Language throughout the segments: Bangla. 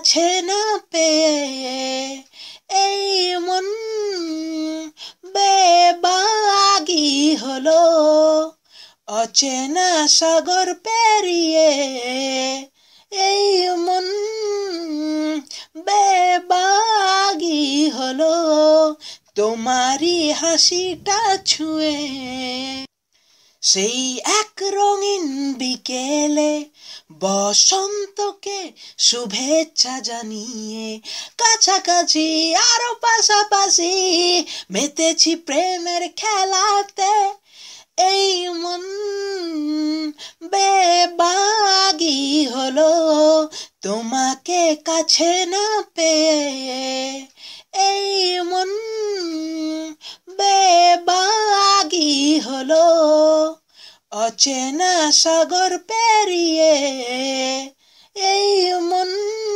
কাছে না পেয়ে এই মন বেবাগি হলো অচেনা সাগর পেরিয়ে এই মন বেবাগি হলো তোমারই হাসিটা ছুঁয়ে সেই এক রঙিন বিকেলে বসন্তকে শুভেচ্ছা জানিয়ে কাছাকাছি আরো পাশাপাশি মেতেছি প্রেমের খেলাতে এই মন বেবাগি হলো তোমাকে কাছে না পেয়ে এই মন বেবাগি হলো অচেনা সাগর পেরিয়ে এই মন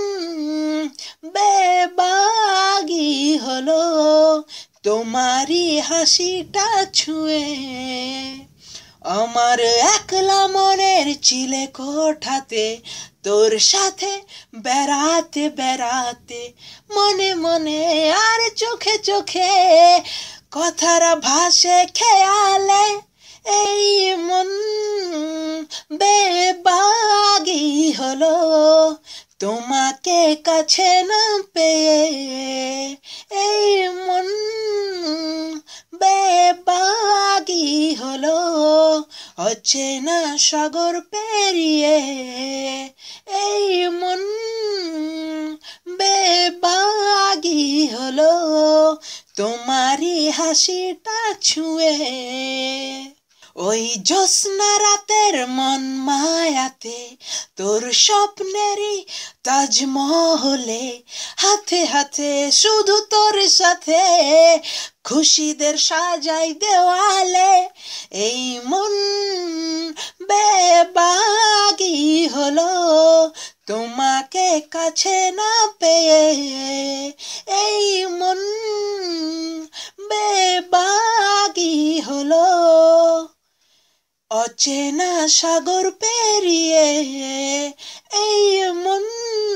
বেবাগি হলো তোমারই হাসিটা ছুঁয়ে আমার একলা মনের চিলে কোঠাতে তোর সাথে বেড়াতে বেড়াতে মনে মনে আর চোখে চোখে কথারা ভাসে খেয়ালে এই মন বেবাগি হলো তোমাকে কাছে না পেয়ে এই মন বেবাগি হলো অচেনা সাগর পেরিয়ে এই মন বেবাগি হলো তোমারই হাসিটা ছুঁয়ে ওই জ্যোৎস্না রাতের মন মায়াতে তোর স্বপ্নেরই তাজমহলে হাতে হাতে শুধু তোর সাথে খুশিদের সাজাই দেওয়ালে এই মন বেবাগি হলো তোমাকে কাছে না পেয়ে এই মন বেবাগি হলো অচেনা সাগর পেরিয়ে এই মন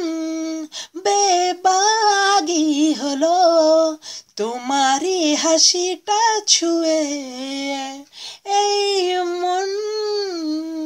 বেবাগি হলো তোমারই হাসিটা ছুঁয়ে এই মন